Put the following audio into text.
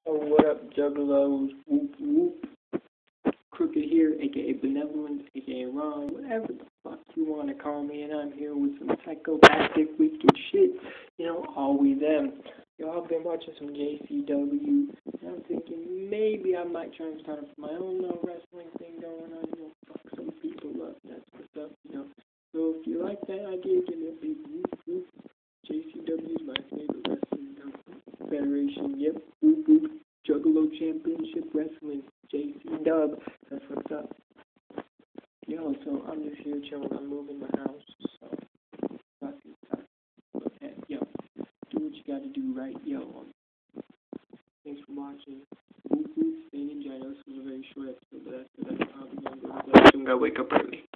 Oh, what up, juggalos? Whoop, whoop. Crooked here, aka Benevolence, aka Ron, whatever the fuck you want to call me, and I'm here with some psychopathic, wicked shit. You know, always them. Y'all been watching some JCW, and I'm thinking maybe I might try and start up my own little wrestling thing going on. You know, fuck some people up, that's what's up, you know. So if you like that idea, give me a big whoop, whoop. JCW is my favorite wrestling federation. Yep, whoop, whoop. Juggalo Championship Wrestling, JC Dub, that's what's up. Yo, so I'm just here chilling, I'm moving my house, so that's time. Okay, yo, do what you gotta do, right? Yo, thanks for watching. Whoop whoop, stay ninja. I know this was a very short episode, but that's because I'm probably gonna go to bed. I'm gonna wake up early.